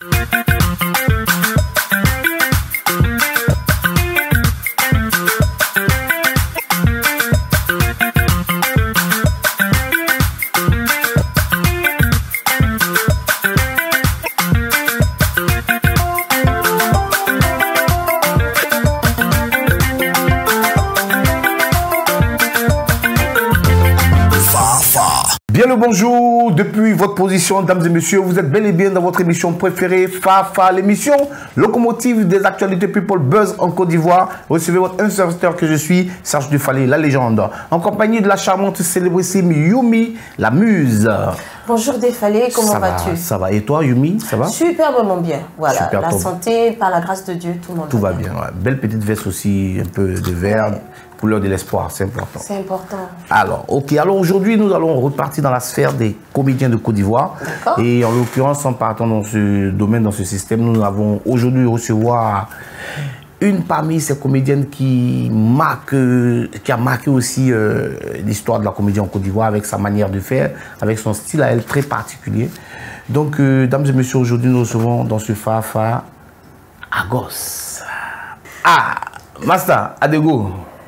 Bien le bonjour, depuis votre position, dames et messieurs, vous êtes bel et bien dans votre émission préférée, Fafa, l'émission locomotive des actualités People Buzz en Côte d'Ivoire. Recevez votre serviteur que je suis, Serge Dufalé, la légende, en compagnie de la charmante célébrissime Yumi, la muse. Bonjour Dufalé, comment vas-tu? Ça va, et toi Yumi, ça va? Superbement bien, voilà, Super, la santé, par la grâce de Dieu, tout le monde tout va bien. Ouais. Belle petite veste aussi, un peu de vert. Ouais. Couleur de l'espoir, c'est important. C'est important. Alors, ok. Alors aujourd'hui, nous allons repartir dans la sphère des comédiens de Côte d'Ivoire. Et en l'occurrence, en partant dans ce domaine, dans ce système, nous avons aujourd'hui recevoir une parmi ces comédiennes qui a marqué aussi l'histoire de la comédie en Côte d'Ivoire avec sa manière de faire, avec son style à elle très particulier. Donc, dames et messieurs, aujourd'hui, nous recevons dans ce Fafa Agos. Ah, Master Adego.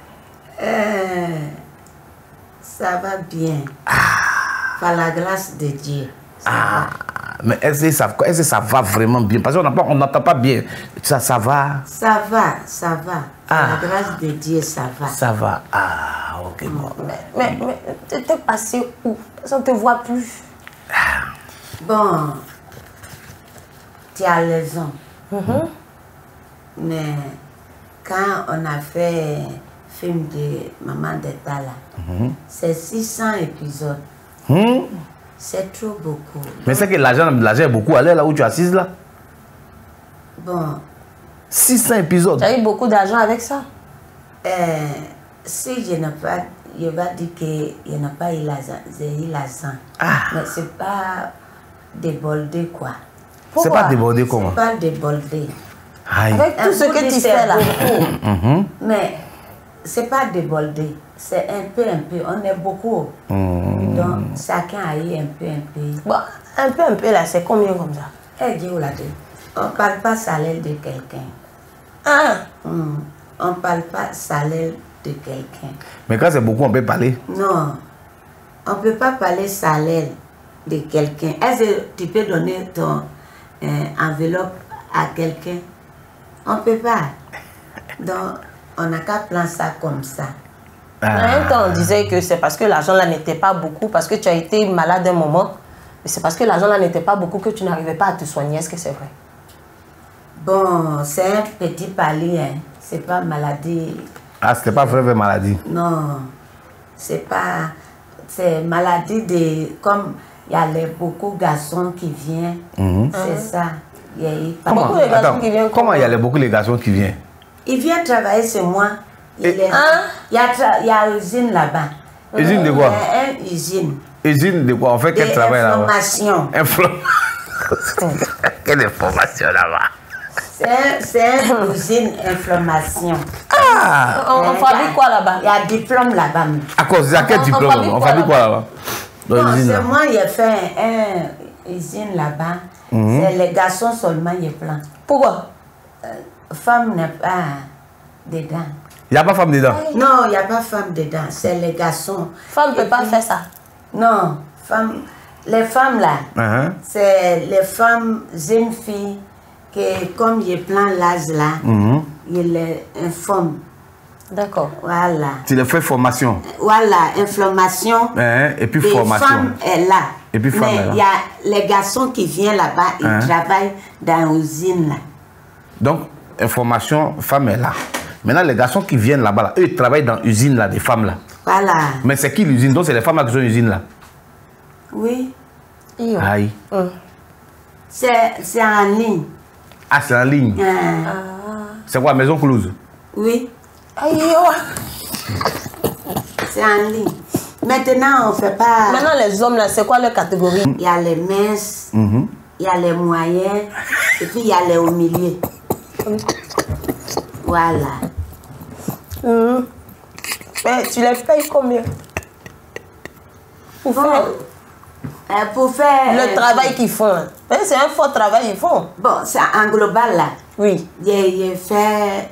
Ça va bien. Par la grâce de Dieu. Mais est-ce que ça va vraiment bien? Parce qu'on n'entend pas bien. Ça va? Ça va. Par la grâce de Dieu, ça va. Ça va. Ah, ok. Bon. Mais t'es passé où? On ne te voit plus. Bon, tu as raison. Mais quand on a fait film de Maman d'État là, c'est 600 épisodes. C'est trop beaucoup. Mais c'est que l'argent est beaucoup. Allez là où tu es assise là. Bon. 600 épisodes. Tu as eu beaucoup d'argent avec ça? Si je n'ai pas, je vais dire que je n'ai pas eu l'argent. J'ai eu l'argent. Mais c'est pas débordé quoi. C'est pas débordé comment? C'est pas débordé. Avec tout ce que tu fais là. Mais c'est pas débordé, c'est un peu, on est beaucoup. Donc, chacun a eu un peu. Bon, un peu là, c'est combien comme ça? On parle pas salaire de quelqu'un. On parle pas salaire de quelqu'un. Mais quand c'est beaucoup, on peut parler? Non, on peut pas parler salaire de quelqu'un. Est-ce que tu peux donner ton enveloppe à quelqu'un? On peut pas. Donc, on n'a qu'à prendre ça comme ça. En même temps, on disait que c'est parce que l'argent là n'était pas beaucoup, parce que tu as été malade un moment, mais c'est parce que l'argent là n'était pas beaucoup que tu n'arrivais pas à te soigner. Est-ce que c'est vrai? Bon, c'est un petit palier, hein. C'est pas maladie. C'était pas vraie maladie? Non, c'est pas. C'est maladie de. Comme il y a beaucoup de garçons qui viennent, c'est ça. Il y a eu pas beaucoup de garçons qui viennent. Comment il y a beaucoup de garçons qui viennent? Il vient travailler chez moi. Il y a une usine là-bas. Usine de quoi? Une usine. Usine de quoi? On fait quel travail là-bas? Information. Quelle information là-bas? C'est une usine information. On fabrique quoi là-bas? Il y a diplôme là-bas. À cause de quel diplôme? On fabrique quoi là-bas? C'est moi qui ai fait une usine là-bas. C'est les garçons seulement qui plein. Pourquoi? Femme n'est pas dedans. Il n'y a pas femme dedans? Non, il n'y a pas femme dedans. C'est les garçons. Femme ne peut pas faire ça? Non. Les femmes là, c'est les femmes, jeunes filles, que comme il y a plein l'âge là, il les informe. D'accord. Voilà. Tu les fais formation? Voilà, information. Et puis formation. Les femmes est là. Et puis femme mais il y a les garçons qui viennent là-bas, ils travaillent dans l'usine là. Donc, information, femme est là. Maintenant, les garçons qui viennent là-bas, eux, ils travaillent dans l'usine là, des femmes là. Voilà. Mais c'est qui l'usine? Donc, c'est les femmes là qui sont l'usine là? Oui. Aïe. C'est en ligne. Ah, c'est en ligne? C'est quoi, maison close? Oui. Aïe. C'est en ligne. Maintenant, on ne fait pas... Maintenant, les hommes, là, c'est quoi leur catégorie? Il y a les minces, il y a les moyens, et puis il y a les au milieu. Voilà. Mais tu les payes combien? Pour faire Pour faire... Le travail qu'ils font. C'est un fort travail qu'ils font. Bon, c'est en global là. Oui. Il fait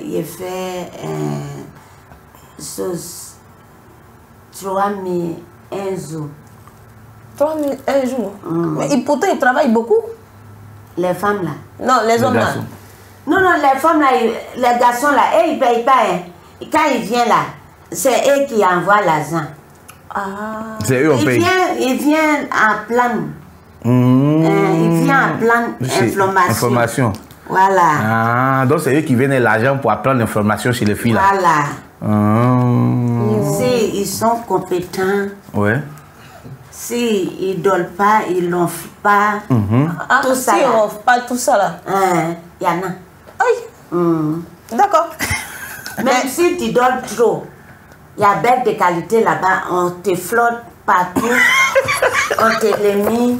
chose 3 000 un jour. 3 000 un jour. Mais pourtant, ils travaillent beaucoup. Les femmes là. Non, les hommes là. Non, les femmes là, les garçons là, ils ne payent pas. Hein. Quand ils viennent là, c'est eux qui envoient l'argent. Ah. C'est eux on paye. Ils viennent en plan. Ils viennent en plan information. Voilà. Ah, donc c'est eux qui viennent l'argent pour apprendre l'information chez les filles là. Voilà. Si ils sont compétents. Ouais. Si ils ne donnent pas, ils l'offrent pas. Tout ça. Si on n'offre pas tout ça là. Il y en a. Aïe. D'accord. Même si tu donnes trop, il y a bête de qualité là-bas, on te flotte partout, on te les met.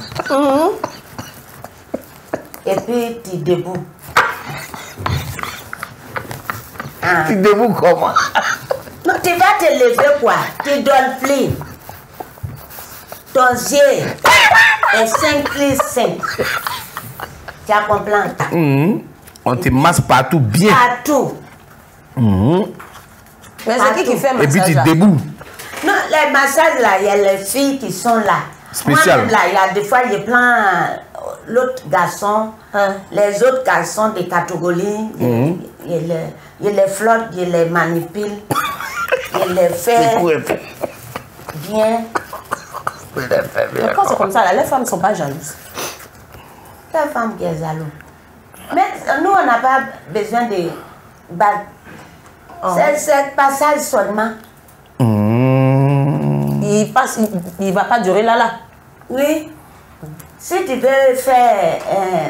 Et puis tu debout. Tu debout comment? Non, tu vas te lever quoi? Tu donnes plus. Ton yeux est 5 plus 5. Tu as compris? On te masse partout bien. Partout. Mais c'est qui fait le massage? Et puis tu debout. Non, les massages là, il y a les filles qui sont là. Spécial. Moi-même là, il y a des fois, je prends l'autre garçon, les autres garçons de catégorie, je les flotte, je les manipule, je les fais bien. Mais quand c'est comme ça, là, les femmes ne sont pas jalouses. Les femmes qui sont jalouses. Mais nous, on n'a pas besoin de bague. C'est passage seulement. Il ne va pas durer là. Oui. Si tu veux faire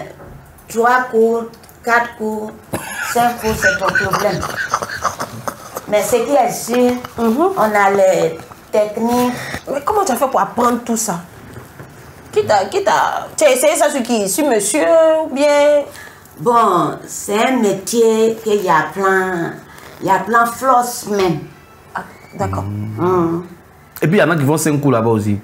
3 cours, 4 cours, 5 cours, c'est ton problème. Mais ce qui est sûr, on a les techniques. Mais comment tu as fait pour apprendre tout ça? Tu as essayé ça sur qui? Sur monsieur ou bien? Bon, c'est un métier qu'il y a plein de flosses même. Ah, d'accord. Et puis il y en a qui vont 5 coups là-bas aussi.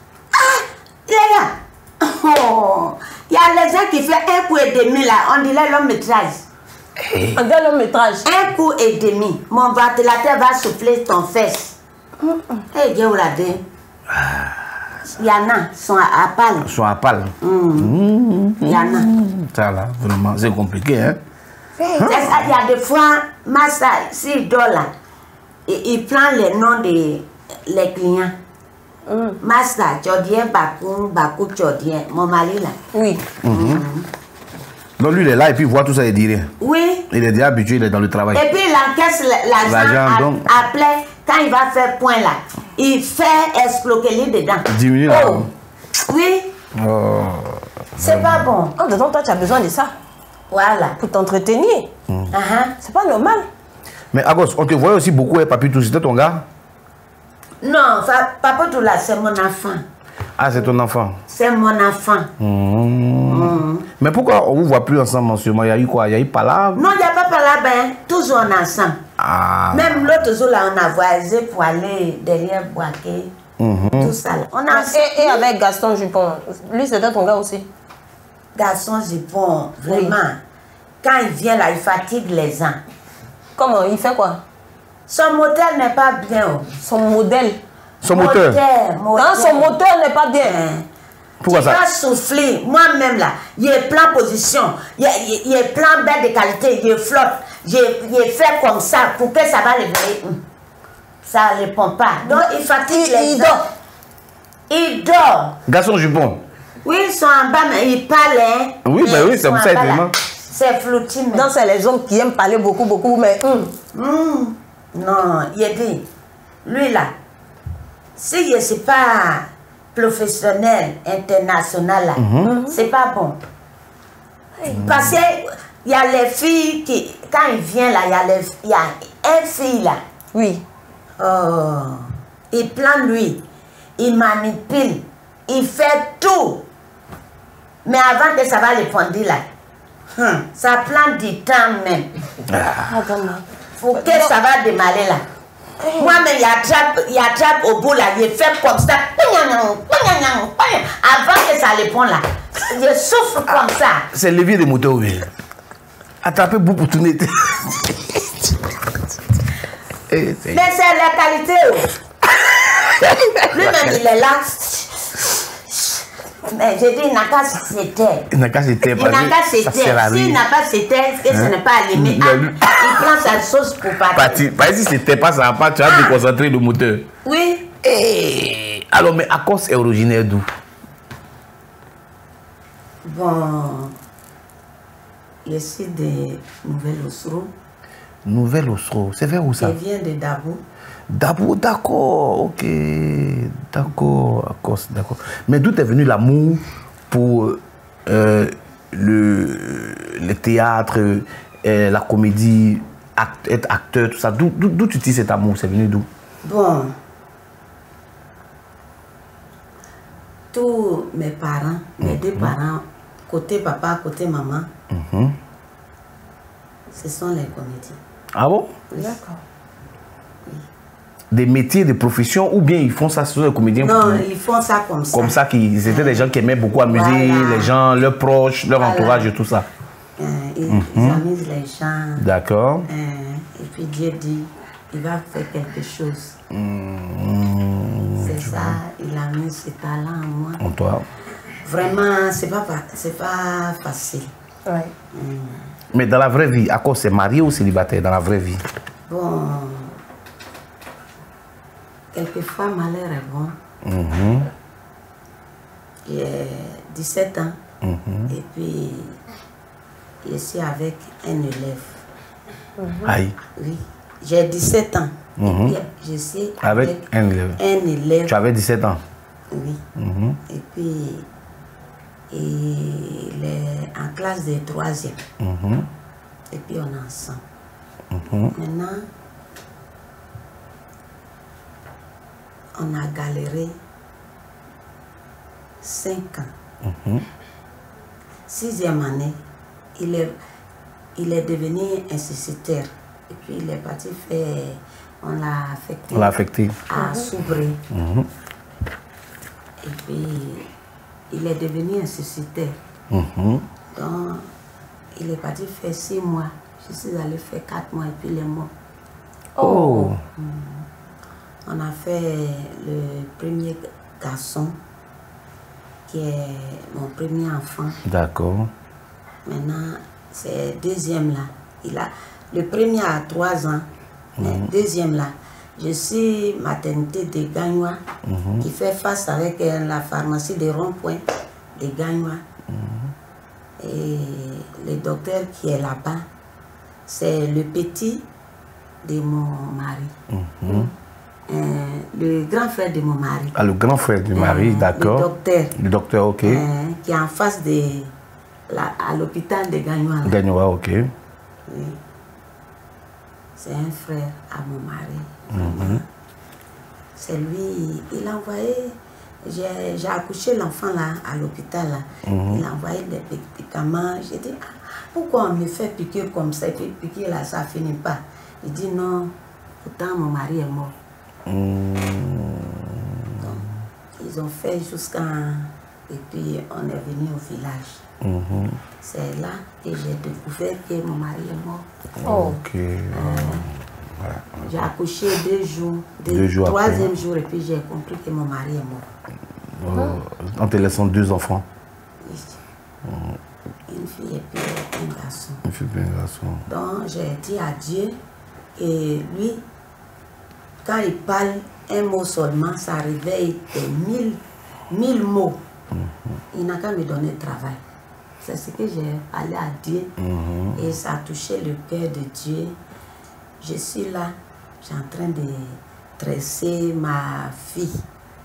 Les gars, il y a les gens qui font 1 coup et demi là, on dirait long métrage. On dirait long métrage. 1 coup et demi, mon ventilateur va souffler ton fesse. Et Dieu l'a dit. Il y en a, sont à Pâle. Sont à Pâle. Il y en a. Ça là, vraiment, c'est compliqué, hein? Il y a des fois, Massa, s'il dort là, il prend les noms des clients. Massa, Tchodien, Bakou, Tchodien, mon mari là. Oui. Donc lui, il est là et puis il voit tout ça, il dit rien. Oui. Il est déjà habitué, il est dans le travail. Et puis il encaisse l'argent après, quand il va faire point là, il fait exploquer dedans. 10 minutes là. Oui. C'est pas bon. En dedans, toi, tu as besoin de ça. Voilà. Pour t'entretenir. C'est pas normal. Mais Agos, on te voyait aussi beaucoup avec Papy Tout, c'était ton gars? Non, Papa Tout là, c'est mon enfant. Ah, c'est ton enfant? C'est mon enfant. Mais pourquoi on ne vous voit plus ensemble en ce moment? Il y a eu quoi? Il y a eu palabre? Non, il n'y a pas palabre, hein. Toujours ensemble. Même l'autre jour là, on a voyagé pour aller derrière Boaké. Tout ça là. On a et avec Gaston Jupon, lui c'était ton gars aussi? Gaston Jupon, vraiment. Quand il vient là, il fatigue les gens. Comment? Il fait quoi? Son moteur n'est pas bien. Son modèle? Son moteur? Quand son moteur n'est pas bien. Pourquoi ça? Tu vas souffler. Moi-même là, il est plein position. Il est plein bête de qualité. Il est flotte. Il fait comme ça pour que ça va lever. Ça ne répond pas. Donc il fatigue les gens. Il dort. Gaston Jupon? Oui, ils sont en bas, mais ils parlent. Hein. Oui, ben oui, c'est pour ça évidemment. C'est flouti. Non, c'est les hommes qui aiment parler beaucoup, mais... Non, il a dit, lui là, si je ne suis pas professionnel, international là, c'est pas bon. Parce qu'il y a les filles qui, quand il vient là, il y a une fille là. Oui. Il plante lui, il manipule, il fait tout. Mais avant que ça va le prendre là, ça prend du temps même. Faut que ça va démarrer là. Moi-même, il attrape au bout là, il fait comme ça. Avant que ça le prenne là, je souffre comme ça. C'est le levier de moteur, oui. Attraper bout pour tourner. Mais c'est la qualité. Lui-même, il est là. Mais je dis, il n'a qu'à se taire. Il n'a qu'à se taire. Il n'a qu'à se taire. S'il n'a pas se taire, que ce n'est pas allumé, il prend sa sauce pour partir. Par exemple, si ce n'était pas ça, tu vas déconcentrer le moteur. Oui. Alors, mais Akos est originaire d'où? Bon, je suis de Nouvelle-Osro. Nouvelle-Osro, c'est vers où ça? Je viens de Dabou. Dabou, d'accord, ok. D'accord, Akos, d'accord. Mais d'où est venu l'amour pour le théâtre, la comédie, être acteur, tout ça? D'où tu tires cet amour? C'est venu d'où? Bon, tous mes parents, mes deux parents, côté papa, côté maman, ce sont les comédiens. Ah bon? D'accord. Des métiers, des professions, ou bien ils font ça sur les comédiens? Non, ils font ça comme ça. Comme ça, c'était des gens qui aimaient beaucoup amuser les gens, leurs proches, leur entourage et tout ça. Ils amusent les gens. D'accord. Et puis Dieu dit, il va faire quelque chose. C'est ça, il a mis ce talent en moi. En toi. Vraiment, c'est pas facile. Ouais. Mais dans la vraie vie, à quoi c'est marié ou célibataire dans la vraie vie? Bon, quelquefois malheur est bon. J'ai 17 ans et puis je suis avec un élève. Aïe. Oui, j'ai 17 ans. Et puis je suis avec un élève. Tu avais 17 ans? Oui. Et puis il est en classe de 3e. Et puis on est ensemble. Maintenant, on a galéré 5 ans. 6e année, il est devenu instituteur. Et puis il est parti faire, on l'a affecté à Soubré. Et puis il est devenu instituteur. Donc il est parti faire 6 mois. Je suis allée faire 4 mois et puis il est mort. Oh. On a fait le premier garçon, qui est mon premier enfant. D'accord. Maintenant, c'est deuxième là. Le premier a 3 ans, le deuxième là. Je suis maternité de Gagnois, qui fait face avec la pharmacie de Rond-Point de Gagnois. Et le docteur qui est là-bas, c'est le petit de mon mari. Le grand frère de mon mari. Ah, le grand frère du mari, d'accord. Le docteur. Le docteur, ok. Qui est en face à l'hôpital de Gagnois. Gagnois, ok. Oui. C'est un frère à mon mari. C'est lui, il a envoyé, j'ai accouché l'enfant là, à l'hôpital là. Il a envoyé des médicaments. J'ai dit, pourquoi on me fait piquer comme ça? Et puis piquer là, ça finit pas. Il dit non, pourtant mon mari est mort. Donc, ils ont fait jusqu'à... Et puis on est venu au village. C'est là que j'ai découvert que mon mari est mort. Ok. J'ai accouché 2 jours. 3e jour, et puis j'ai compris que mon mari est mort. En te laissant 2 enfants? Oui. Une fille et puis un garçon. Une fille et un garçon. Donc j'ai dit à Dieu que lui, quand il parle un mot seulement, ça réveille des 1000 mots. Il n'a qu'à me donner le travail. C'est ce que j'ai parlé à Dieu. Et ça a touché le cœur de Dieu. Je suis là, je suis en train de tresser ma fille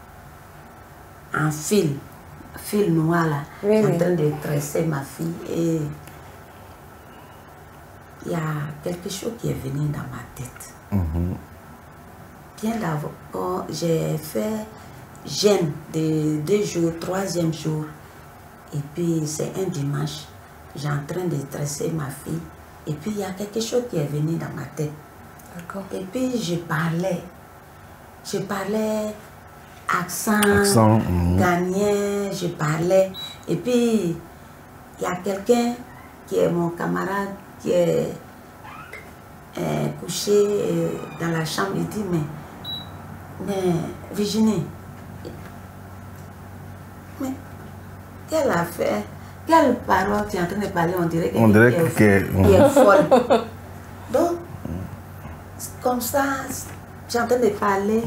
en fil noir là. Je suis en train de tresser ma fille et il y a quelque chose qui est venu dans ma tête. Bien d'abord, j'ai fait jeûne de 2 jours, 3e jour. Et puis c'est un dimanche, j'ai en train de tresser ma fille. Et puis il y a quelque chose qui est venu dans ma tête. D'accord. Et puis je parlais accent ghanéen, je parlais. Et puis il y a quelqu'un qui est mon camarade qui est couché dans la chambre. Il dit mais Virginie, mais quelle affaire, quelle parole tu es en train de parler, on dirait qu'elle est folle. Donc, comme ça, j'ai en train de parler.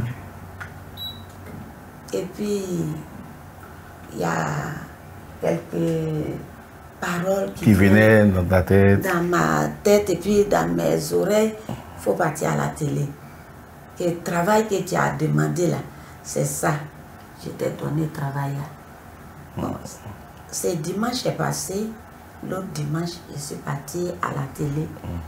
Et puis, il y a quelques paroles qui venaient dans ta tête. Dans ma tête et puis dans mes oreilles. Il faut partir à la télé. Le travail que tu as demandé là, c'est ça. Je t'ai donné le travail là. Bon, c'est dimanche est passé. L'autre dimanche, je suis partie à la télé.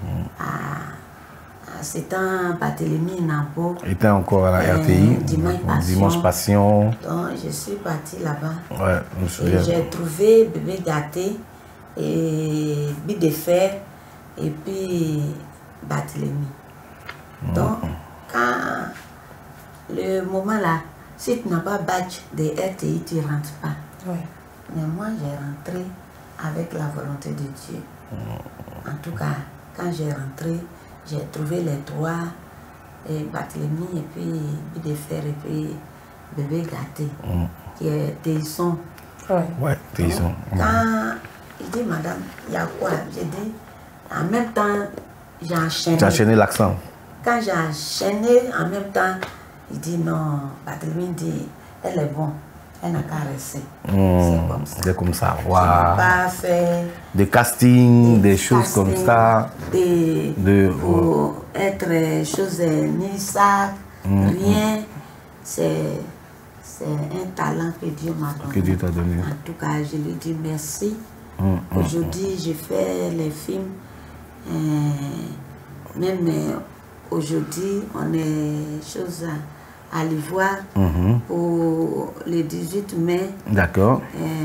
C'était un Barthélemy Nampo. Il était encore à la RTI. Dimanche Passion. Donc, je suis partie là-bas. Ouais, je me souviens. Et j'ai trouvé Bébé Gâté et Bide de Fer et puis Barthélemy. Donc, quand le moment là, si tu n'as pas badge de RTI, tu ne rentres pas. Oui. Mais moi, j'ai rentré avec la volonté de Dieu. En tout cas, quand j'ai rentré, j'ai trouvé les trois, Barthélemy et puis Bide de Fer et puis Bébé Gâté, qui est Téisson. Ouais, Téisson. Quand il dit, madame, il y a quoi? J'ai dit, en même temps, j'ai enchaîné. Tu as enchaîné l'accent. Quand j'ai enchaîné, en même temps, il dit non, Barthélemy dit, elle est bonne, elle n'a qu'à rester. C'est comme ça. C'est comme ça, Je n'ai pas fait des castings, des choses comme ça. Pour être chose ni ça, rien. C'est un talent que Dieu m'a donné. Que Dieu t'a donné. En tout cas, je lui dis merci. Aujourd'hui, je fais les films. Même aujourd'hui, on est chose à l'Ivoire pour le 18 mai. D'accord.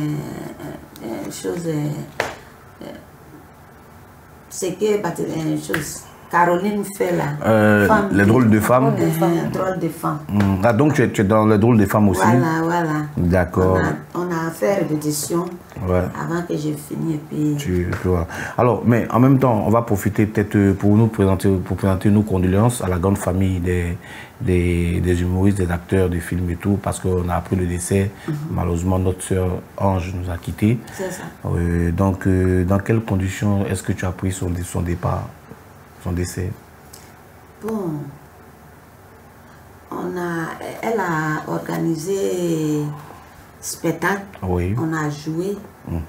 C'est que chose Caroline fait là. Les drôles de femmes. Drôles de femmes. Ah, donc tu es dans les drôles de femmes aussi. Voilà. D'accord. On a fait répétition avant que j'ai fini et puis. Tu vois. Alors, mais en même temps, on va profiter peut-être pour présenter nos condoléances à la grande famille des humoristes, des acteurs, des films et tout, parce qu'on a appris le décès. Malheureusement, notre sœur Ange nous a quittés. C'est ça. Donc, dans quelles conditions est-ce que tu as pris son départ, son décès? Bon, elle a organisé spectacle. Oui. On a joué.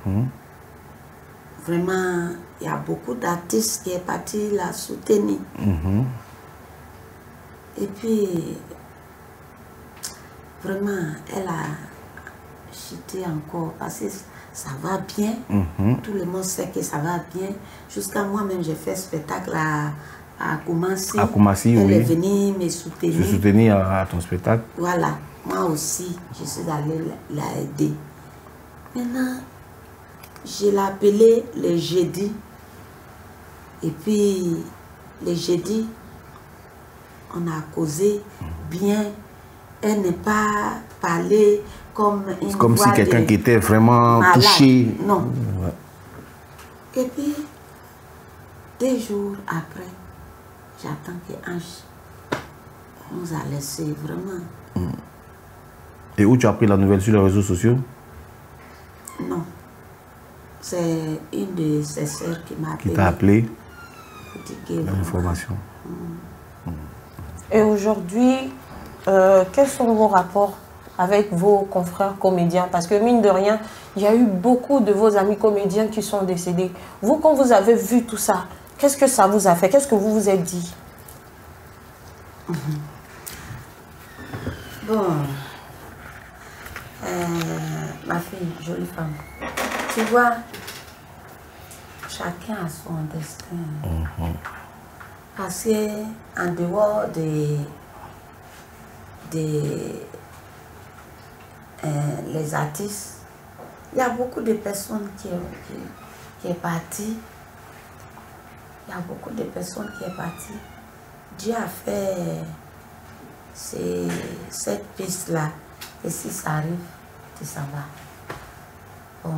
Vraiment, il y a beaucoup d'artistes qui sont partis la soutenir. Et puis, vraiment, elle a chuté encore parce que ça va bien. Tout le monde sait que ça va bien. Jusqu'à moi-même, j'ai fait spectacle à Koumassi. À Koumassi, elle oui. est venue me soutenir. Se soutenir à ton spectacle. Voilà. Moi aussi, je suis allée la aider. Maintenant, je l'ai appelée le jeudi. Et puis, le jeudi, on a causé bien. Elle n'est pas parlé comme une C'est comme si quelqu'un qui était vraiment malade. touché. Non. Et puis, 2 jours après, j'attends que Ange nous a laissé vraiment. Et où tu as pris la nouvelle sur les réseaux sociaux? Non. C'est une de ses sœurs qui m'a appelé. Qui t'a appelé? L'information. Et aujourd'hui, quels sont vos rapports avec vos confrères comédiens? Parce que mine de rien, il y a eu beaucoup de vos amis comédiens qui sont décédés. Vous, quand vous avez vu tout ça, qu'est-ce que ça vous a fait? Qu'est-ce que vous vous êtes dit? Bon, ma fille, jolie femme, tu vois, chacun a son destin. Parce qu'en dehors les artistes, il y a beaucoup de personnes qui sont parties. Il y a beaucoup de personnes qui sont parties. Dieu a fait cette piste-là. Et si ça arrive, tu s'en vas. Bon.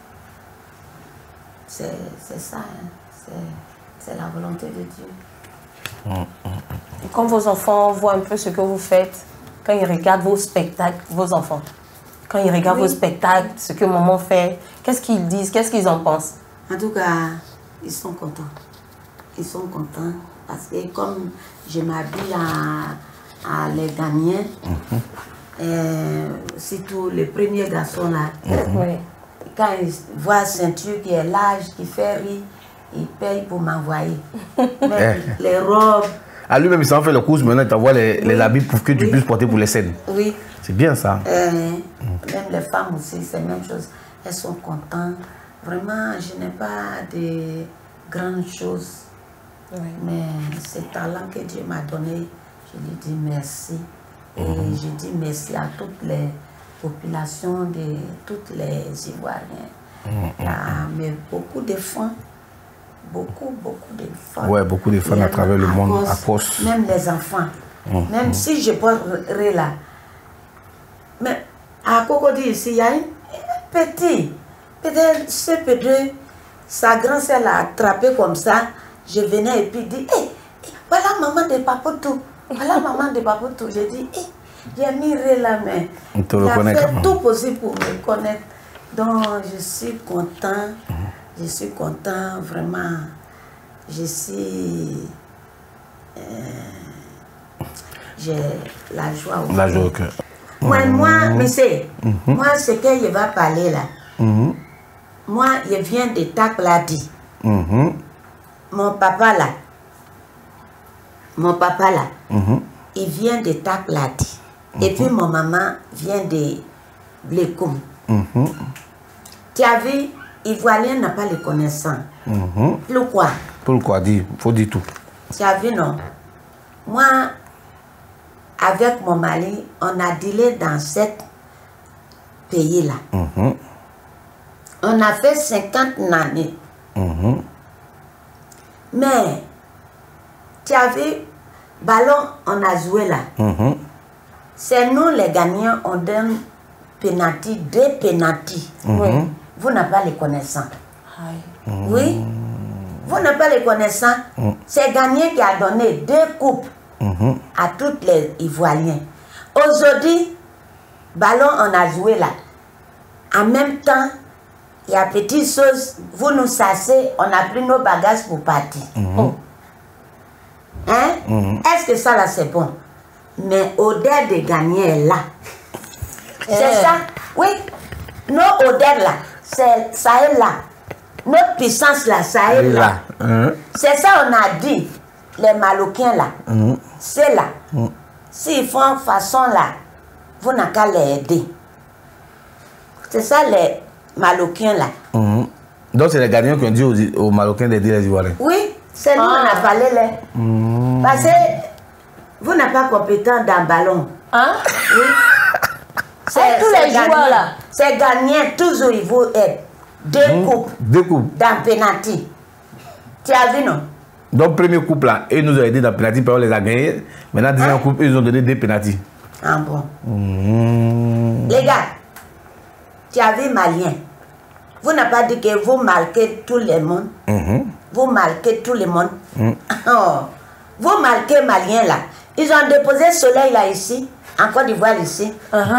C'est ça, hein. C'est la volonté de Dieu. Et quand vos enfants voient un peu ce que vous faites, quand ils regardent vos spectacles, vos enfants, quand ils regardent vos spectacles, ce que maman fait, qu'est-ce qu'ils disent, qu'est-ce qu'ils en pensent? En tout cas, ils sont contents. Ils sont contents parce que comme je m'habille à les Ghanéens, surtout le premier garçon là, quand il voit ceinture qui est large, qui fait rire, il paye pour m'envoyer. Même les robes. À lui-même, il s'en fait le course, maintenant il t'envoie les habits pour que tu puisses porter pour les scènes. Oui. C'est bien ça. Même les femmes aussi, c'est la même chose. Elles sont contentes. Vraiment, je n'ai pas de grandes choses. Mais ce talent que Dieu m'a donné, je lui dis merci. Et je dis merci à toutes les populations, de toutes les Ivoiriens. Mais beaucoup de femmes, beaucoup de femmes. Ouais, beaucoup de femmes à travers le monde, à cause. Même les enfants. Même si je parlerai là. Mais à Cocody ici, il y a un petit. Peut-être ce petit, sa grand-sœur l'a attrapé comme ça. Je venais et puis dit, hey, voilà maman de Papotou. Voilà maman de Papotou. J'ai dit, hey, j'ai mis la main. Il te reconnaît quand même. Il a fait tout possible pour me connaître. Donc je suis content. Je suis content, vraiment. Je suis... j'ai la joie au cœur. La joie au cœur. Moi, monsieur, moi, ce que je vais parler là, moi, je viens de Takladi. Mon papa là, il vient de Takladi. Et puis mon maman vient de Blekoum. Tu as vu, Ivoirien n'a pas les connaissances. Pourquoi? Pourquoi? Dis, faut dire tout. Tu as vu, non? Moi, avec mon mari, on a dealé dans ce pays-là. On a fait 50 années. Mais, tu as vu, ballon, on a joué là. C'est nous, les gagnants, on donne penalty, 2 penalty. Vous n'avez pas les connaissances. Oui? Vous n'avez pas les connaissances. C'est Gagné qui a donné 2 coupes à tous les Ivoiriens. Aujourd'hui, ballon, on a joué là. En même temps, il y a petites choses, vous nous sassez, on a pris nos bagages pour partir. Hein? Est-ce que ça là c'est bon? Mais odeur de gagner est là. C'est ça? Oui. Nos odeurs là, ça est là. Notre puissance là, ça est là. C'est ça on a dit, les Marocains là. C'est là. S'ils font façon là, vous n'avez qu'à les aider. C'est ça les Marocains là. Donc c'est les gagnants qui ont dit aux Marocains d'aider les Ivoiriens. Oui, c'est nous on a parlé là. Parce que vous n'êtes pas compétent dans le ballon. Hein? Oui. C'est tous les joueurs là. C'est gagné, toujours il faut être 2 coupes. 2 coupes. Dans penalty. Tu as vu non? Donc premier coupe là, ils nous ont aidé dans le penalty, puis on les a gagnés. Maintenant deuxième coupe, ils ont donné 2 penalty. Ah bon. Les gars, tu as vu Malien. Vous n'avez pas dit que vous marquez tout le monde. Vous marquez tout le monde. Vous marquez Malien là. Ils ont déposé le soleil là ici, en Côte d'Ivoire ici.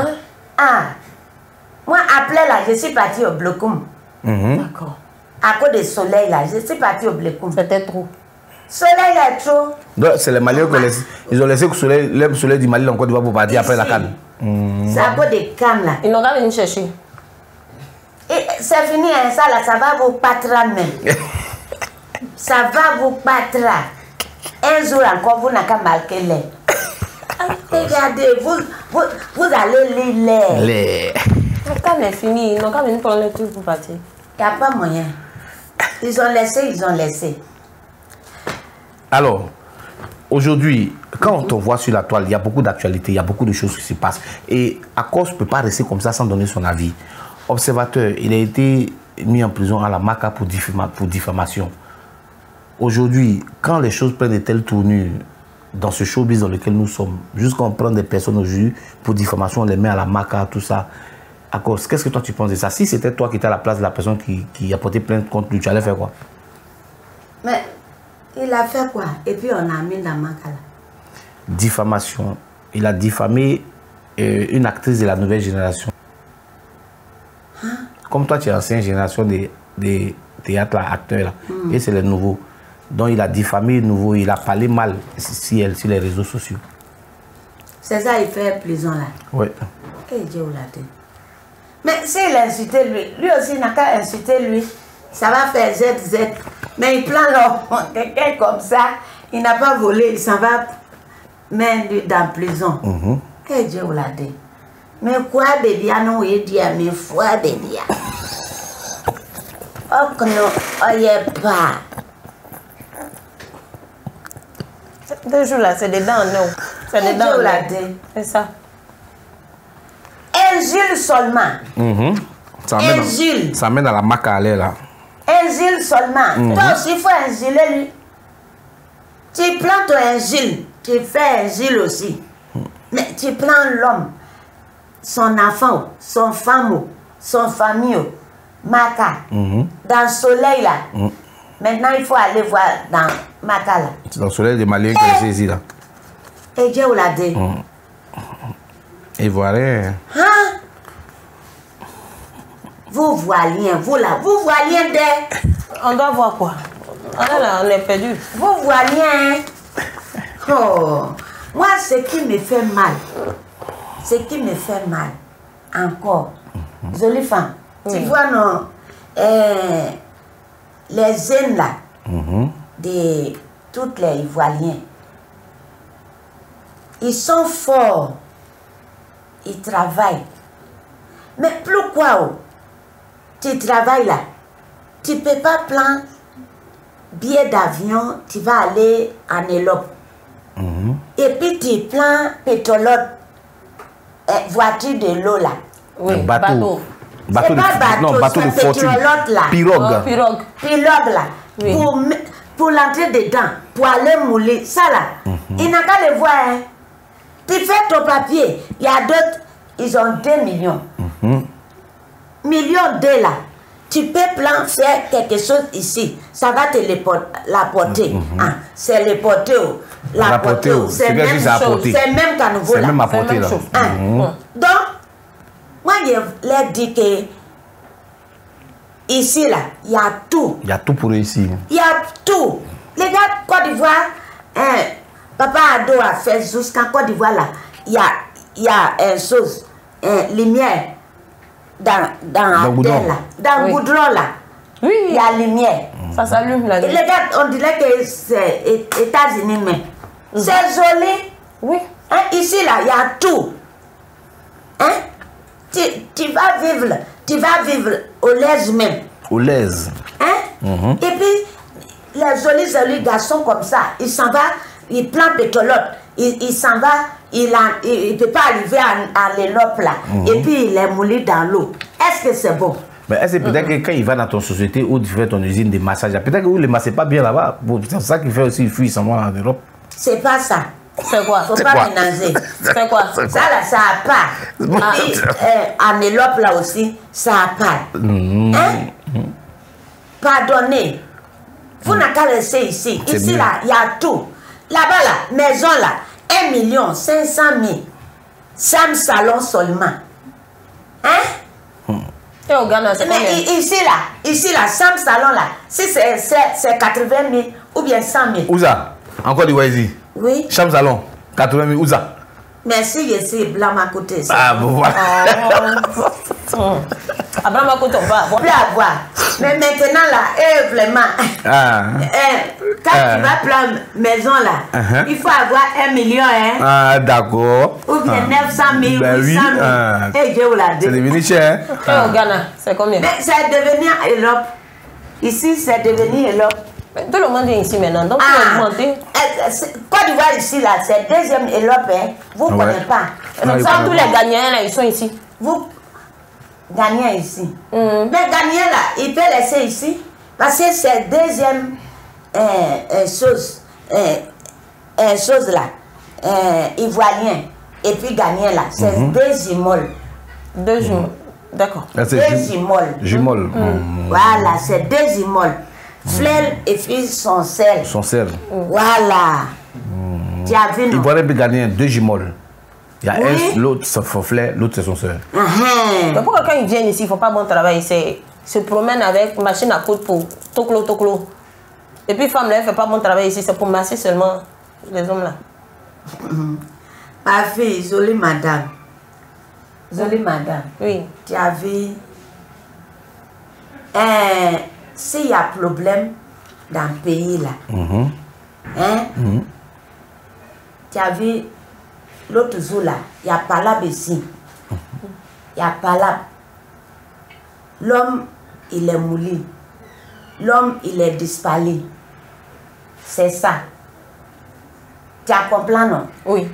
Moi après là, je suis parti au Blekoum. D'accord. À cause du soleil là, je suis parti au Blekoum. C'était trop. Soleil là est trop. Donc c'est les Maliens ils ont laissé le soleil du Mali en Côte d'Ivoire pour partir après la canne. C'est à cause des cannes là. Ils n'ont pas venu chercher. C'est fini, hein, ça là, ça va vous battre même. Ça va vous battre. Un jour encore, vous n'avez qu'à marquer les. Regardez, vous allez lire les. Le calme est fini, ils n'ont qu'à venir prendre le truc pour partir. Il n'y a pas moyen. Ils ont laissé. Alors, aujourd'hui, quand on voit sur la toile, il y a beaucoup d'actualités, il y a beaucoup de choses qui se passent. Et Akos ne peut pas rester comme ça sans donner son avis. Observateur, il a été mis en prison à la Maca pour diffamation. Aujourd'hui, quand les choses prennent de telles tournures, dans ce showbiz dans lequel nous sommes, jusqu'à prendre des personnes aujourd'hui pour diffamation, on les met à la maca, tout ça. À cause, qu'est-ce que toi tu penses de ça? Si c'était toi qui étais à la place de la personne qui a porté plainte contre lui, tu allais faire quoi? Mais il a fait quoi? Et puis on a mis la maca là. Diffamation. Il a diffamé une actrice de la nouvelle génération. Hein? Comme toi, tu es ancienne génération des théâtres acteurs là. Et c'est les nouveaux. Donc il a diffamé les nouveaux, il a parlé mal sur les réseaux sociaux. C'est ça, il fait prison là. Oui. Et Dieu l'a dit. Mais s'il a insulté lui aussi n'a qu'à insulter lui. Ça va faire ZZ. Mais il prend l'homme, quelqu'un comme ça, il n'a pas volé, il s'en va mettre lui dans la prison. Et Dieu l'a dit. Mais quoi, bébé, non, il dit à mes fois, bébé. Oh, que non, oh, y est pas. 2 jours là, c'est des dents, non. C'est des dents. Dieu l'a dit. C'est ça. Injule seulement. Ça mène à la maca là. Injule seulement. Toi aussi, il faut injuler lui. Tu prends ton injule, tu fais injule aussi. Mais tu prends l'homme, son enfant, son femme, son famille, maca, dans le soleil là. Maintenant, il faut aller voir dans maca là. C'est dans le soleil des Maliens qui est saisi là. Et Dieu l'a dit. Et voilà. Hein? Vous voyez, vous là, vous voyez des... On doit voir quoi? Ah là, on est perdu. Vous voyez, oh, moi, ce qui me fait mal, encore, jolie femme, tu vois, non, les aînes là, de toutes les Ivoiriens, ils sont forts, ils travaillent. Mais pourquoi tu travailles là? Tu ne peux pas prendre billet d'avion, tu vas aller en Europe. Et puis tu prends pétrole, voiture de l'eau là. Oui, bateau. C'est pas bateau, bateau de fortune. Là. Pirogue. Pirogue Là. Oui. Pour l'entrer dedans, pour aller mouler. Ça là, il n'a qu'à le voir. Hein. Tu fais ton papier. Il y a d'autres, ils ont 2 millions. Millions d'eux là. Tu peux faire quelque chose ici. Ça va te l'apporter. C'est le porter. L'apporter. C'est même chose. C'est même qu'à nouveau là. C'est même apporter là. Donc, moi je leur dis que ici là, il y a tout. Il y a tout pour réussir. Il y a tout. Les gars, Côte d'Ivoire, Papa Ado a fait jusqu'en Côte d'Ivoire là. Il y a une chose, lumière. Dans Goudron. Dans le goudron là, oui. Il y a lumière. Ça s'allume là. Et les gars, on dirait que c'est États-Unis même. C'est joli. Oui. Hein, ici là, il y a tout. Hein? Tu vas vivre au l'aise même. Au l'aise. Hein? Et puis, les jolis garçons comme ça, il s'en va, il prend pétrole, il s'en va. Il ne peut pas arriver à l'Europe là. Et puis il est moulé dans l'eau. Est-ce que c'est bon? Mais est-ce que peut-être que quand il va dans ton société ou tu fais ton usine de massage, peut-être que vous ne le massez pas bien là-bas. C'est ça qui fait aussi fuir sans moi en Europe. C'est pas ça. C'est quoi? Faut pas mélanger. C'est quoi? Ça là, ça a pas. Et puis, en Europe là aussi, ça a pas. Hein? Pardonnez. Vous n'avez qu'à rester ici. Ici là, il y a tout. Là-bas là, maison là. 1 500 000. 5 salons seulement. Hein? Et au Ghana, c'est combien? Ici là, 5 salons là. Si c'est 80 000 ou bien 100 000. Où ça? Encore du Waizi? Oui. Chambre salon, 80 000, où ça? Merci, je suis blanc à côté. Ah, bon, voilà. Abraham à côté, on va avoir. Plus à voir. Mais maintenant là, vraiment. Quand tu vas prendre maison là, il faut avoir 1 million. Hein? Ah, d'accord. Ou bien 900 000, ben 800 000. Et je vous l'ai dit. C'est devenu cher. Et au Ghana, c'est combien? Mais c'est devenu Europe. Ici, c'est devenu Europe. Mais tout le monde est ici maintenant, donc tu vas augmenter. Côte d'Ivoire ici là, c'est deuxième Europe. Hein? Vous ne connaissez pas. Donc ça, tous les gagnants là, ils sont ici. Vous gagnez ici. Mais gagner là, il peut laisser ici. Parce que c'est deuxième chose. chose là, ivoirien et puis ghanéen là, c'est deux jumeaux. Deux jumeaux, d'accord. Deux jumeaux. Voilà, c'est deux jumeaux. Frère et puis son sel. Voilà. Tu as vu, non? Ivoirien et ghanéen, deux jumeaux. Il y a un, l'autre c'est son frère, l'autre c'est son soeur. Mais pourquoi quand ils viennent ici, ils ne font pas bon travail? Ils se promènent avec machine à coudre pour toclo. Et puis femme là, elle ne fait pas bon travail ici, c'est pour masser seulement les hommes là. Ma fille, jolie madame. Jolie madame. Oui. Tu as vu, s'il y a problème dans le pays là, tu as vu, l'autre jour là, il y a Palab ici. Il y a Palab. L'homme, il est mouli. L'homme, il est disparu. C'est ça. Tu as compris, non? Oui.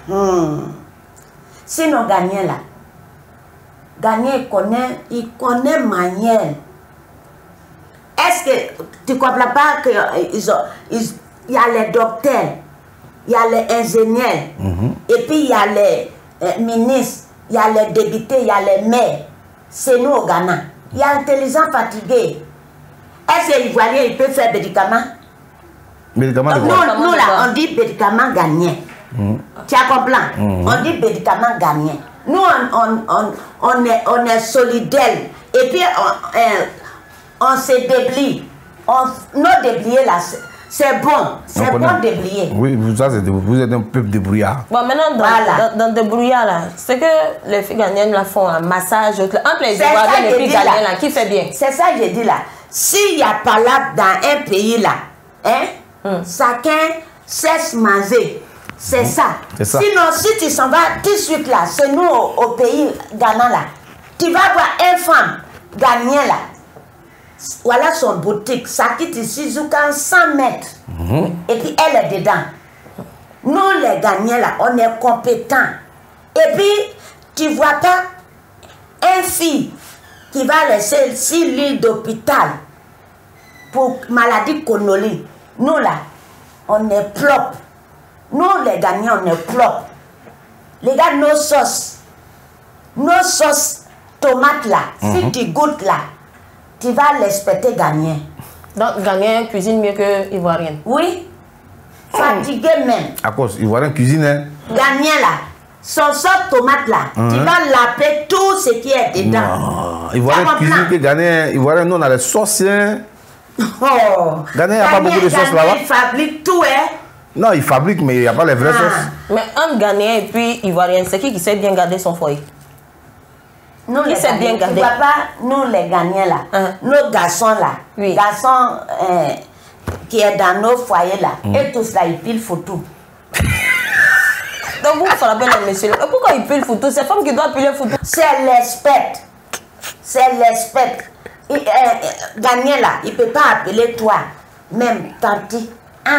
Sinon, Ghanéen là, Ghanéen, il connaît manière. Est-ce que tu ne comprends pas qu'il y a les docteurs, il y a les ingénieurs, et puis il y a les ministres, il y a les députés, il y a les maires. C'est nous au Ghana. Il y a intelligent fatigué. Est-ce que l'Ivoirien il peut faire médicaments? Médicaments de quoi? Nous là, on dit médicaments ghanéens. Tu as compris? On dit médicaments ghanéens. Nous, on est solidaires. Et puis, on se déblie. Nos débliés là, c'est bon. C'est bon déblier. Oui, vous êtes un peuple débrouillard. Bon, maintenant, dans le brouillard là, c'est que les filles ghanéennes là font un massage entre les Ivoiriens et les filles ghanéennes là, qui fait bien? C'est ça que j'ai dit là. S'il n'y a pas là dans un pays là, chacun cesse manger. C'est ça. Sinon, si tu s'en vas tout de suite là, c'est nous au pays Ghana là, tu vas voir une femme ghanéenne là. Voilà son boutique, ça quitte ici jusqu'à 100 mètres. Et puis elle est dedans. Nous les Ghanéens là, on est compétents. Et puis, tu vois pas une fille qui va laisser 6 lits d'hôpital pour maladie connolée. Nous là, on est propre. Nous les Ghanéens, on est propre. Les gars, nos sauces tomates là, si tu goûtes là, tu vas respecter Ghanéen. Donc, Ghanéen cuisine mieux que Ivoirien? Oui. Fatigué même. À cause, Ivoirien cuisine, hein? Ghanéen là, son sauce tomate là, tu vas laver tout ce qui est dedans. Non. Ivoirien cuisine que Ghanéen. Ivoirien, nous on a les sauces, hein? Oh. Ghanéen, il n'y a pas beaucoup de sauces là-bas. Il fabrique tout, hein? Non, il fabrique, mais il n'y a pas les vraies sauces. Mais entre Ghanéen et puis Ivoirien, c'est qui sait bien garder son foyer? Nous les Ghanéens, tu vois pas, nous les Ghanéens là, nos garçons là, garçons qui est dans nos foyers là, et tous là, ils pilent photo. Donc vous frappez le monsieur. Pourquoi il pile photo? C'est femme qui doit piler photo. C'est l'espèce. C'est l'espèce. Ghanéen là, il ne peut pas appeler toi, même tanti,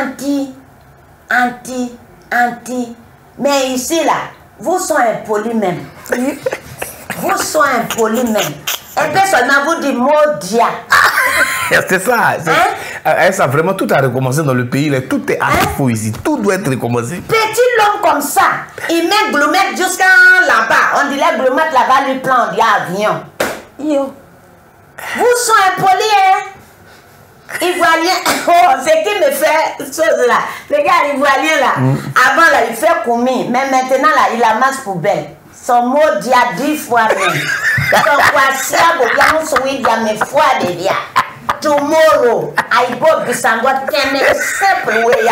anti. Mais ici là, vous sont impolis même. Vous sont impolis même. Et puis seulement vous dites maudit. C'est ça. Ça vraiment tout a recommencé dans le pays. Tout est à faux ici. Tout doit être recommencé. Petit l'homme comme ça, il met Gloumette jusqu'à là-bas. On dit la Gloumette là-bas lui prend avion. Yo. Vous sont impolis, hein? Ivoirien, oh, c'est qui me fait chose là. Le gars ivoirien là, avant là, il fait commis, mais maintenant là, il amasse poubelle. Son mot dit à 10 fois même. Son poisson, il y a mes fois de dia. Tomorrow, I go bisango tene simple way.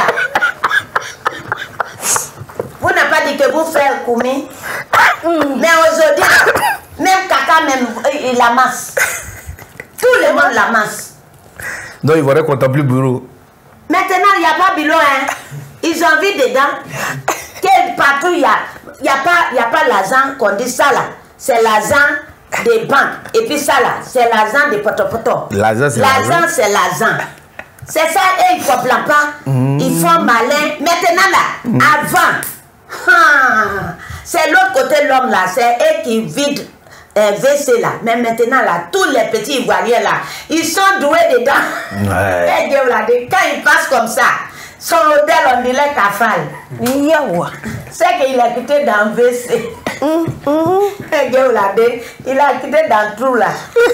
Vous n'avez pas dit que vous faites commis, mais aujourd'hui, même caca, même il amasse. Tout le monde l'amasse. Non, il va contempler le bureau. Maintenant, il n'y a pas bilan, hein. Ils ont vu dedans. Partout, il n'y a pas l'argent qu'on dit ça là. C'est l'argent des banques. Et puis ça là, c'est l'argent des potopoto. L'argent, c'est l'argent. C'est ça, et ils ne comprennent pas. Ils font malin. Maintenant là, avant, c'est l'autre côté de l'homme là. C'est eux qui vident WC là. Mais maintenant là, tous les petits Ivoiriens là, ils sont doués dedans. Et Dieu là, quand ils passent comme ça, Son hôtel, on dirait Kafal. C'est qu'il a quitté dans WC. Il a quitté dans le trou là.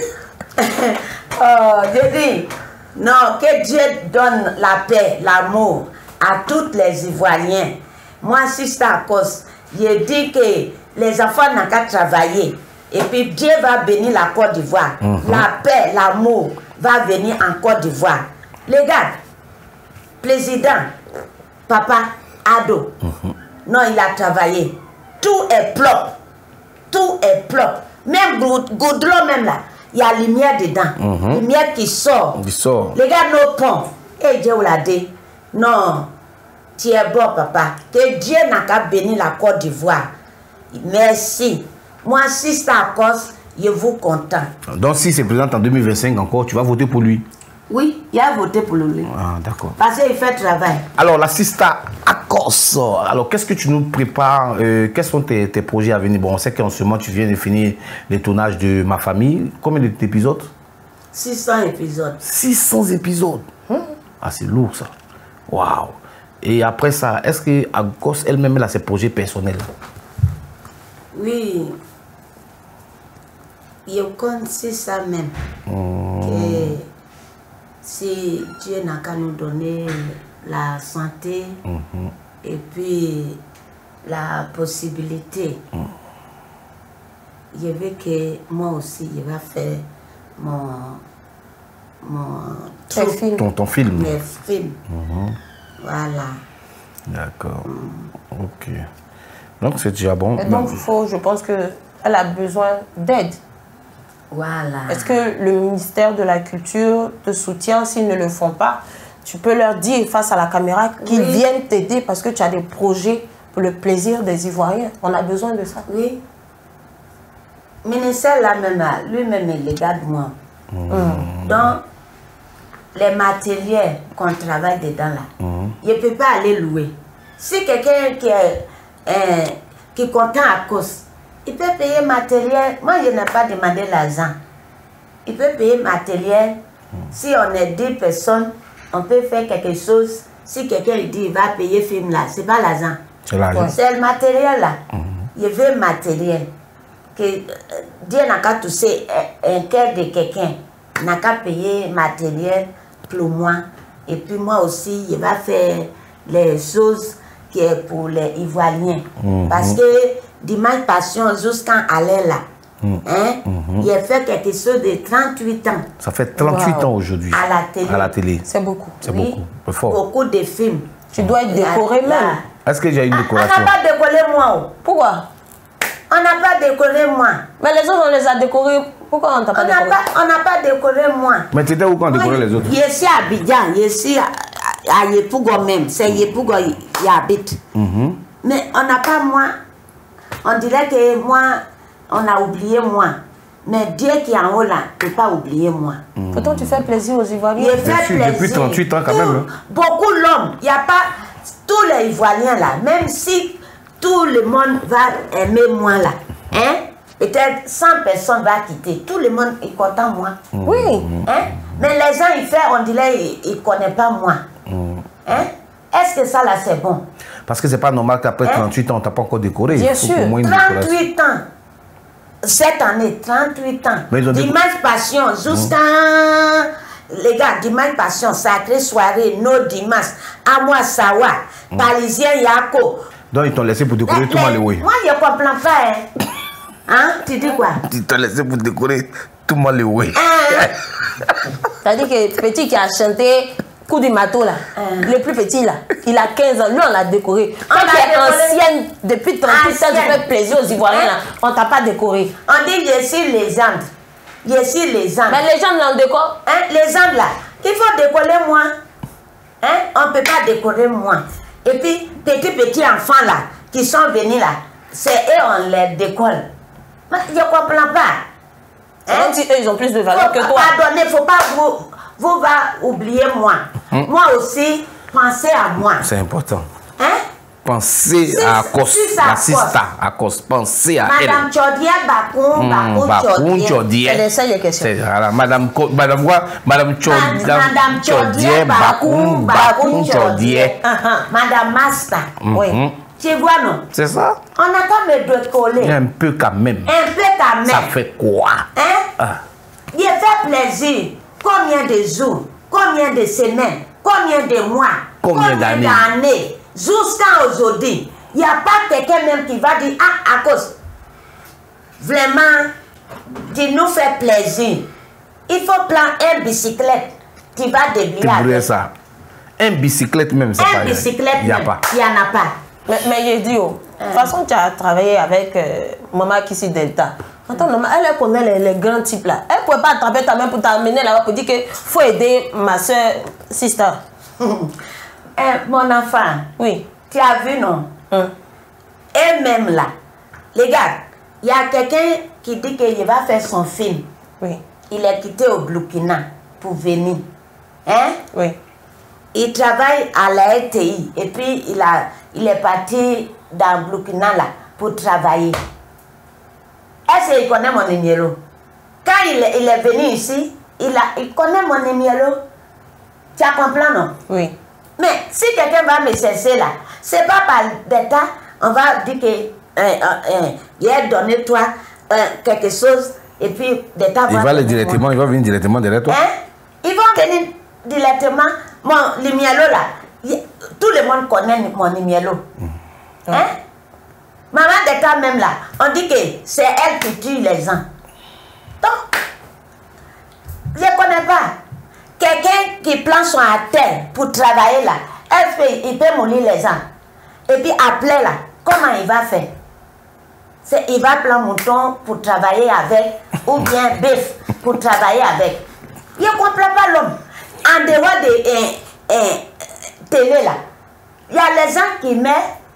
Oh, je dis, non, que Dieu donne la paix, l'amour à tous les Ivoiriens. Moi, si c'est à cause, je dis que les enfants n'ont qu'à travailler. Et puis Dieu va bénir la Côte d'Ivoire. La paix, l'amour va venir en Côte d'Ivoire. Les gars, président, papa, ado, non, il a travaillé. Tout est propre. Tout est propre. Même goudron, même là, il y a lumière dedans. Lumière qui sort. Les gars, nos ponts. Et Dieu l'a dit. Non, tu es bon, papa. Que Dieu n'a qu'à bénir la Côte d'Ivoire. Merci. Moi, si c'est à cause, je vous content. Donc, si c'est président en 2025 encore, tu vas voter pour lui? Oui, il a voté pour lui. Ah, d'accord. Parce qu'il fait travail. Alors, la Sista Akos, alors qu'est-ce que tu nous prépares? Quels sont tes projets à venir? Bon, on sait qu'en ce moment, tu viens de finir les tournages de Ma Famille. Combien d'épisodes? 600 épisodes. 600 épisodes. Ah, c'est lourd, ça. Waouh. Et après ça, est-ce que Akos elle-même, elle a ses projets personnels? Oui. Je compte c'est ça même. Que si Dieu n'a qu'à nous donner la santé et puis la possibilité, je veux que moi aussi, je vais faire ton film. Mes films. Voilà. D'accord. Ok. Donc c'est déjà bon. Et donc je pense qu'elle a besoin d'aide. Voilà. Est-ce que le ministère de la Culture te soutient? S'ils ne le font pas, tu peux leur dire face à la caméra qu'ils viennent t'aider parce que tu as des projets pour le plaisir des Ivoiriens. On a besoin de ça. Oui. Le ministère là-même, lui-même, il regarde moi. Donc, les matériels qu'on travaille dedans là, il ne peut pas aller louer. Si quelqu'un qui est content à cause, il peut payer matériel. Moi, je n'ai pas demandé l'argent. Il peut payer matériel. Si on est 10 personnes, on peut faire quelque chose. Si quelqu'un dit il va payer film là, ce n'est pas l'argent. C'est l'argent. C'est le matériel là. Il veut matériel. Que Dieu n'a qu'à toucher un cœur de quelqu'un. N'a qu'à payer matériel pour moi. Et puis moi aussi, je vais faire les choses qui est pour les Ivoiriens. Parce que Dimanche Passion, jusqu'à aller là, il a fait quelque chose de 38 ans. Ça fait 38 ans aujourd'hui. À la télé. C'est beaucoup. C'est beaucoup. Fort. Beaucoup de films. Tu dois être décoré même. Est-ce que j'ai une décoration? On n'a pas décoré moi. Pourquoi? On n'a pas décoré moi. Mais les autres, on les a décorés. Pourquoi on t'a pas décoré? On n'a pas décoré moi. Mais tu étais où quand on décorait les autres? Je suis à Abidjan, je suis à Yepougo même. C'est Yepougo qui habite. Mais on n'a pas moi. On dirait que moi, on a oublié moi. Mais Dieu qui est en haut là, ne peut pas oublier moi. Pourtant, tu fais plaisir aux Ivoiriens. Depuis 38 ans quand même. Beaucoup l'homme. Il n'y a pas tous les Ivoiriens là. Même si tout le monde va aimer moi là. Hein? Peut-être 100 personnes vont quitter. Tout le monde est content moi. Oui. Hein? Mais les gens, ils font, on dirait qu'ils ne connaissent pas moi. Hein? Est-ce que ça là, c'est bon? Parce que c'est pas normal qu'après 38 ans, on t'a pas encore décoré. Bien sûr. 38 ans. Cette année, 38 ans. Dimanche Passion, jusqu'à... Les gars, Dimanche Passion, sacrée soirée, nos dimanches. À moi, Sawa, Parisien, Yako. Donc ils t'ont laissé pour décorer tout Maléoué. Moi, je ne comprends pas. Hein? Tu dis quoi? Ils t'ont laissé pour décorer tout Maléoué. C'est-à-dire que petit qui a chanté Coup du Mato là, le plus petit là, il a 15 ans, lui on l'a décoré. Quand tu es ancienne, depuis 38 ans, tu fais plaisir aux Ivoiriens là, on t'a pas décoré. On dit je suis légende. Je suis légende. Mais les gens l'ont décoré. Hein? Légende là, il faut décorer moi. Hein? On ne peut pas décorer moi. Et puis, petits enfants là, qui sont venus là, c'est eux on les décore. Je ne comprends pas. Hein? Même si eux ils ont plus de valeur que toi. Pardonnez, il ne faut pas vous va oublier moi. Moi aussi, pensez à moi. C'est important. Hein? Pensez à cause, la sista, à cause, pensez à elle. Madame Chaudier, Bakoun Chaudier. C'est ça les questions. Madame Chaudier, Bakoun Chaudier. Madame Masta. Oui. Tu vois, non? C'est ça? On a quand même de coller. Un peu quand même. Un peu quand même. Ça fait quoi? Hein? Il fait plaisir. Combien de jours? Combien de semaines? Combien de mois? Combien d'années? Jusqu'à aujourd'hui, il n'y a pas quelqu'un même qui va dire ah, à cause. Vraiment, tu nous fais plaisir. Il faut prendre une bicyclette. Tu vas débrouiller ça. Un bicyclette même, c'est pas. Un bicyclette, il n'y a pas. Il n'y en a pas. Mais il dit, de toute façon, tu as travaillé avec Maman Kissi Delta. Attends, elle connaît les grands types là. Elle ne pouvait pas attraper ta main pour t'amener là-bas pour dire qu'il faut aider ma soeur, sister. Mon enfant, oui. Tu as vu, non? Et même là, les gars, il y a quelqu'un qui dit qu'il va faire son film. Oui. Il est quitté au Burkina pour venir. Hein? Oui. Il travaille à la RTI et puis il est parti dans le Burkina là pour travailler. Est-ce qu'il connaît mon numéro? Quand il est venu ici, il connaît mon numéro. Tu as compris, non? Oui. Mais si quelqu'un va me chercher là, c'est pas par d'état, on va dire que il a donné toi quelque chose et puis d'état il va venir directement derrière toi. Hein? Ils vont venir directement. Mon numéro là, tout le monde connaît mon numéro. Hein? Maman d'état même là, on dit que c'est elle qui tue les gens. Donc, je ne connais pas. Quelqu'un qui prend son terre pour travailler là, il peut mourir les gens. Et puis après là, comment il va faire? Il va prendre mouton pour travailler avec, ou bien bœuf pour travailler avec. Il ne comprend pas l'homme. En dehors de télé là, il y a les gens qui meurent.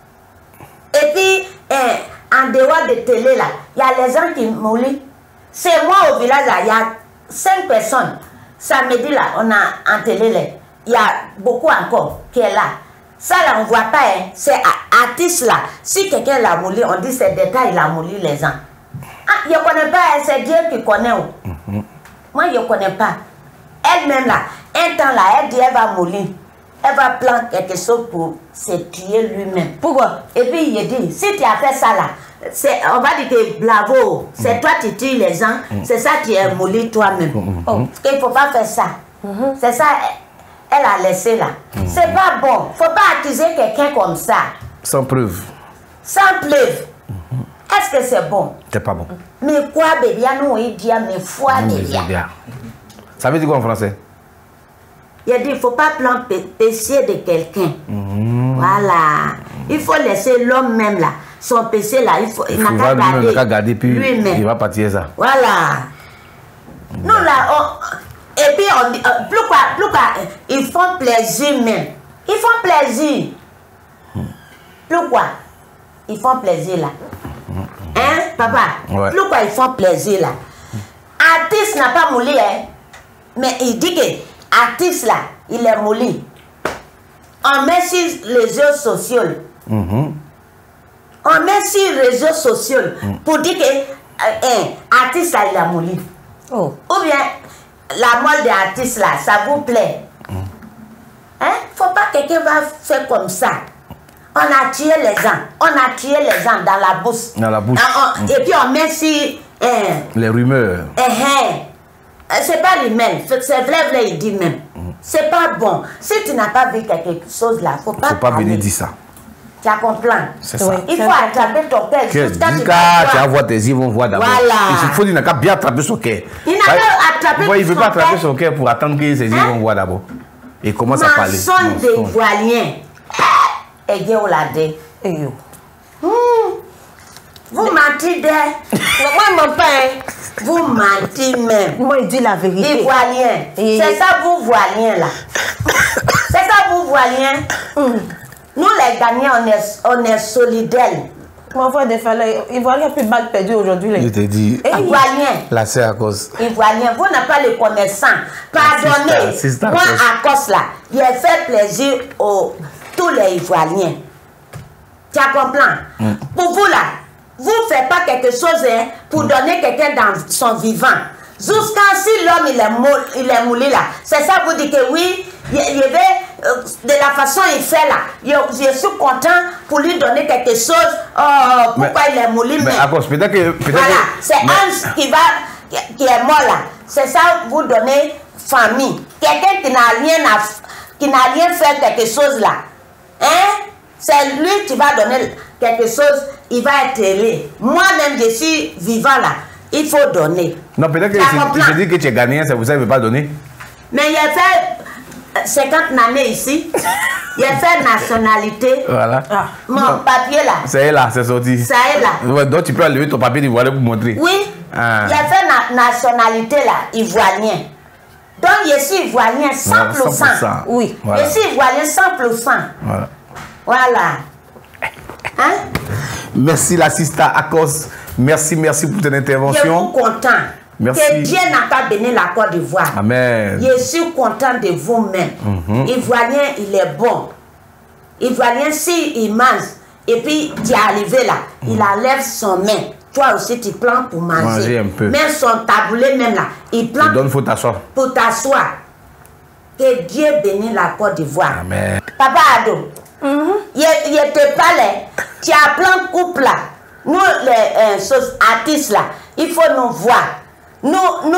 Et puis, en dehors de télé là, il y a les gens qui mourent. C'est moi au village là, il y a 5 personnes. Samedi là, on a en télé là, il y a beaucoup encore qui est là. Ça là, on ne voit pas, hein. C'est artiste là. Si quelqu'un l'a moulu, on dit c'est détail, il a moulu les gens. Ah, je ne connais pas, hein. C'est Dieu qui connaît. Moi, je ne connais pas. Elle-même là, un temps là, elle dit elle va mourir. Elle va prendre quelque chose pour se tuer lui-même. Pourquoi? Et puis il dit, si tu as fait ça là, on va dire que bravo, c'est toi qui tues les gens, c'est ça qui est moulu toi-même. Il ne faut pas faire ça. C'est ça, elle a laissé là. C'est pas bon. Il ne faut pas accuser quelqu'un comme ça. Sans preuve. Sans preuve. Est-ce que c'est bon? C'est pas bon. Mais quoi, bébé, nous, il dit, mais foi, bébé. Ça veut dire quoi en français? Il a dit, il ne faut pas prendre péché de quelqu'un. Voilà. Il faut laisser l'homme même là. Son péché là, il n'a qu'à garder lui-même. Il va partir ça. Voilà. Nous là, et puis on dit, pourquoi ils font plaisir même. Ils font plaisir. Pourquoi ils font plaisir là? Hein, papa? Ouais. Pourquoi ils font plaisir là? Artiste n'a pas moulu, hein? Mais il dit que artiste là, il est moulu. On met sur les réseaux sociaux. On met sur les réseaux sociaux pour dire que artiste là, il a moulu. Ou bien la mort des artistes là, ça vous plaît? Hein? Faut pas que quelqu'un va faire comme ça. On a tué les gens. On a tué les gens dans la bouche. Dans la bouche. Et puis on met sur les rumeurs. C'est pas lui-même, c'est vrai, il dit même. C'est pas bon. Si tu n'as pas vu quelque chose là, faut pas venir dire ça. Tu as compris? C'est ça. Il faut attraper ton cœur. Jusqu'à tu vas voir tes yeux, vont voir d'abord. Voilà. Il faut qu'il n'a qu'à bien attraper son cœur. Il n'a qu'à attraper son cœur. Il ne veut pas attraper son cœur pour attendre que ses yeux vont voir d'abord. Et commence à parler. Mensonge des Ivoiriens. Et Dieu l'a dit. Vous mentez d'elle. Moi, mon père. Vous mentez même. Moi, il dit la vérité. Ivoirien. C'est ça, vous Ivoiriens là. C'est ça, vous Ivoiriens. Nous, les gagnants, on est solidaires. Mon frère de Fallait, Ivoirien a plus balle perdu aujourd'hui. Je te dis. Ivoirien. Là, c'est à cause. Ivoirien, vous n'avez pas les connaissants. Pardonnez. Moi, à cause là, j'ai fait plaisir aux tous les Ivoiriens. Tu as compris? Pour vous là, vous ne faites pas quelque chose hein, pour donner quelqu'un dans son vivant. Jusqu'à si l'homme il est moulé là, c'est ça vous dites que oui, il va, de la façon il fait là, je suis content pour lui donner quelque chose. Pourquoi il est moulé? Mais à cause, peut-être que. Voilà, c'est Hans qui est mort là. C'est ça vous donnez famille. Quelqu'un qui n'a rien fait quelque chose là. Hein? C'est lui qui va donner quelque chose, il va être ailé. Moi-même, je suis vivant là. Il faut donner. Non, peut-être que tu dis que tu es ghanéen, c'est pour ça qu'il ne veut pas donner. Mais il a fait 50 années ici. Il a fait nationalité. Voilà. Mon papier là. C'est là, c'est sorti. Ça est là. Ouais, donc tu peux enlever ton papier d'ivoirien pour montrer. Oui. Il a fait nationalité là, ivoirien. Donc je suis ivoirien 100%. Oui. Voilà. Je suis ivoirien 100%. Voilà. Voilà. Hein? Merci la Sista Akos. Merci pour ton intervention. Je suis content. Merci. Que Dieu n'a pas béni la Côte d'Ivoire. Amen. Je suis content de vous-même. Ivoirien, il est bon. Ivoirien, s'il mange, et puis tu es arrivé là, il enlève son main. Toi aussi, tu prends pour manger. Un peu. Même son taboulet, même là, il prend faut t'asseoir. Pour t'asseoir. Que Dieu bénisse la Côte d'Ivoire. Amen. Papa Ado, il te parlait, tu as plein de couples là. Nous, les artistes là, il faut nous voir. Nous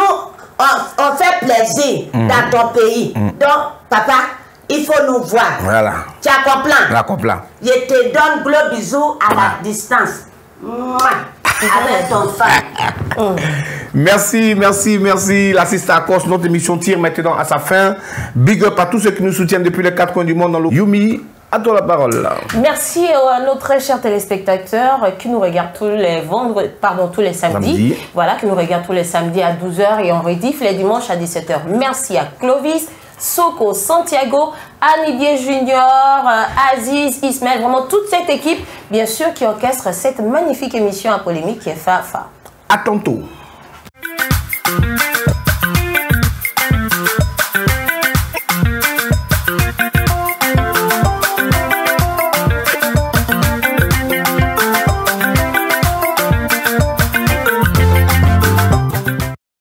on fait plaisir dans ton pays. Donc, papa, il faut nous voir. Voilà. Tu as compris? La comprends. Je te donne gros bisous à la distance. Avec ton femme. Merci. La Sista Akos, notre émission tire maintenant à sa fin. Big up à tous ceux qui nous soutiennent depuis les 4 coins du monde dans le Yumi. À toi la parole. Merci à nos très chers téléspectateurs qui nous regardent tous les samedis. Voilà, qui nous regardent tous les samedis à 12h et on rediff les dimanches à 17h. Merci à Clovis, Soko, Santiago, Anibier Junior, Aziz, Ismaël, vraiment toute cette équipe, bien sûr, qui orchestre cette magnifique émission à polémique qui est Fafa. À tantôt.